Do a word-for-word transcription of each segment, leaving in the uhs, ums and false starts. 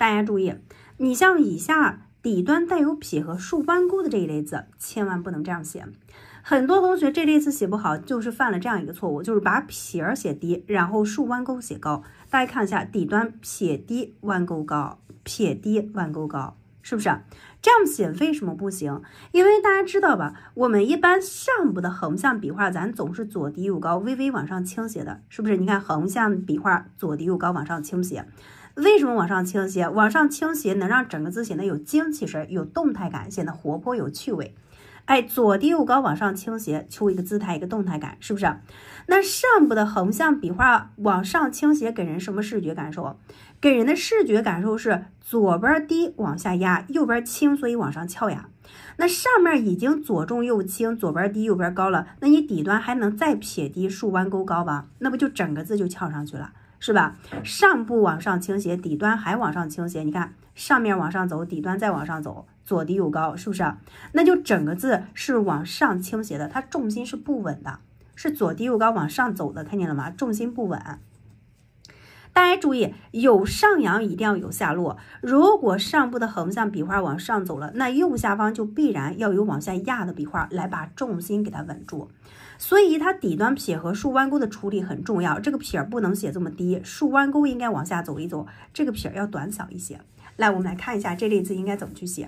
大家注意，你像以下底端带有撇和竖弯钩的这一类字，千万不能这样写。很多同学这类字写不好，就是犯了这样一个错误，就是把撇儿写低，然后竖弯钩写高。大家看一下，底端撇低弯钩高，撇低弯钩高，是不是？这样写为什么不行？因为大家知道吧，我们一般上部的横向笔画，咱总是左低右高，微微往上倾斜的，是不是？你看横向笔画左低右高往上倾斜，为什么往上倾斜？往上倾斜能让整个字显得有精气神，有动态感，显得活泼有趣味。哎，左低右高往上倾斜，求一个姿态，一个动态感，是不是？那上部的横向笔画往上倾斜，给人什么视觉感受？给人的视觉感受是左边低往下压，右边轻，所以往上翘呀。那上面已经左重右轻，左边低右边高了，那你底端还能再撇低竖弯钩高吧？那不就整个字就翘上去了，是吧？上部往上倾斜，底端还往上倾斜，你看上面往上走，底端再往上走，左低右高，是不是？那就整个字是往上倾斜的，它重心是不稳的，是左低右高往上走的，看见了吗？重心不稳。大家注意，有上扬一定要有下落。如果上部的横向笔画往上走了，那右下方就必然要有往下压的笔画来把重心给它稳住。所以它底端撇和竖弯钩的处理很重要，这个撇不能写这么低，竖弯钩应该往下走一走，这个撇要短小一些。来，我们来看一下这类字应该怎么去写。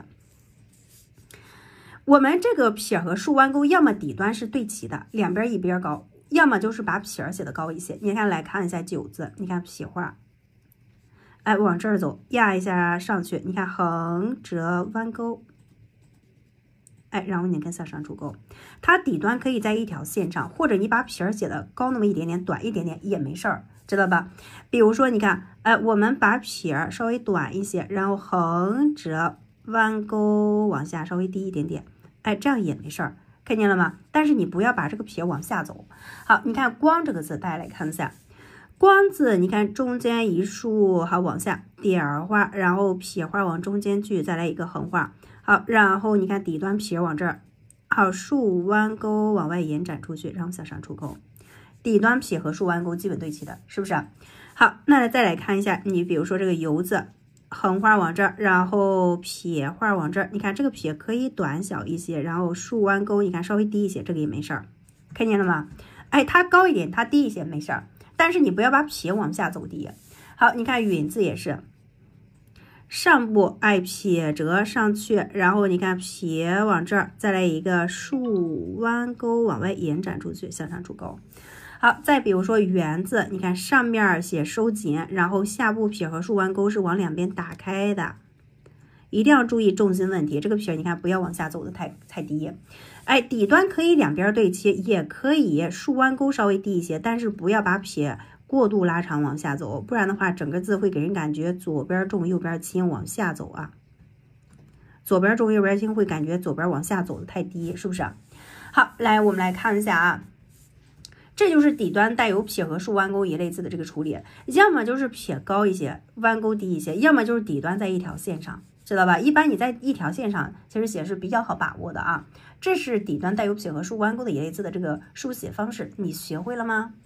我们这个撇和竖弯钩，要么底端是对齐的，两边一边高，要么就是把撇写的高一些。你看，来看一下九字，你看撇画，哎，往这儿走，压一下上去，你看横折弯钩，哎，然后你跟下上出钩，它底端可以在一条线上，或者你把撇写的高那么一点点，短一点点也没事儿，知道吧？比如说，你看，哎，我们把撇稍微短一些，然后横折弯钩往下稍微低一点点，哎，这样也没事儿。看见了吗？但是你不要把这个撇往下走。好，你看光这个字，大家来看一下，光字，你看中间一竖，好往下点儿画，然后撇画往中间去，再来一个横画。好，然后你看底端撇往这儿，好，竖弯钩往外延展出去，然后向上出钩。底端撇和竖弯钩基本对齐的，是不是？好，那再来看一下，你比如说这个游字。横画往这儿，然后撇画往这儿，你看这个撇可以短小一些，然后竖弯钩，你看稍微低一些，这个也没事儿，看见了吗？哎，它高一点，它低一些没事儿，但是你不要把撇往下走低。好，你看允字也是，上部哎撇折上去，然后你看撇往这儿，再来一个竖弯钩往外延展出去，向上出钩。好，再比如说圆字，你看上面写收紧，然后下部撇和竖弯钩是往两边打开的，一定要注意重心问题。这个撇你看不要往下走的太太低，哎，底端可以两边对齐，也可以竖弯钩稍微低一些，但是不要把撇过度拉长往下走，不然的话整个字会给人感觉左边重右边轻往下走啊，左边重右边轻会感觉左边往下走的太低，是不是？好，来我们来看一下啊。这就是底端带有撇和竖弯钩一类字的这个处理，要么就是撇高一些，弯钩低一些，要么就是底端在一条线上，知道吧？一般你在一条线上，其实写是比较好把握的啊。这是底端带有撇和竖弯钩的一类字的这个书写方式，你学会了吗？